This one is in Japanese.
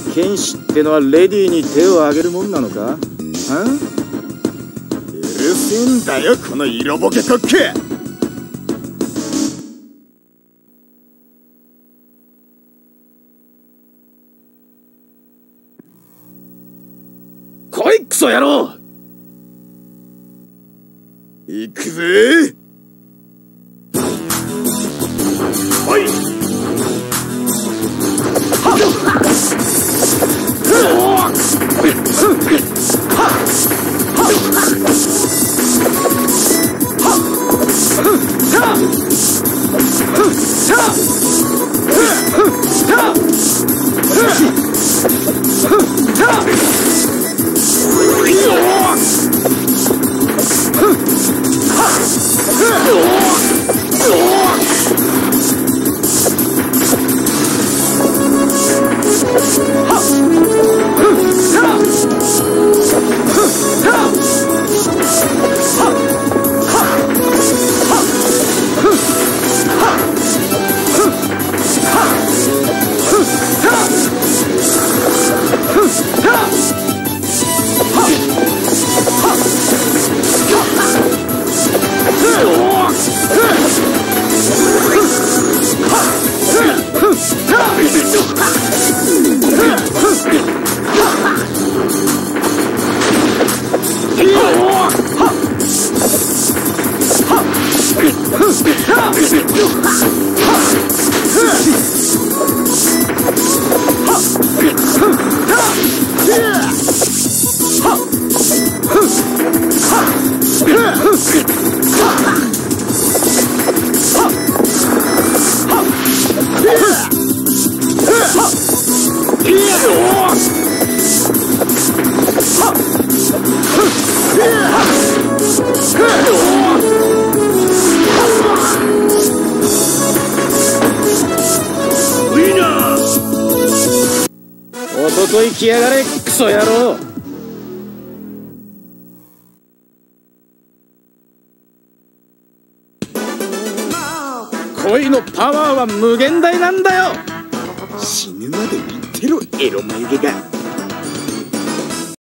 剣士ってのはレディーに手を挙げるもんなのか？ うるせえんだよこの色ボケコック。 来いクソ野郎！ 行くぜ。おい！ おととい来やがれクソ野郎！恋のパワーは無限大なんだよ！ 死ぬまで言ってろエロ眉毛が。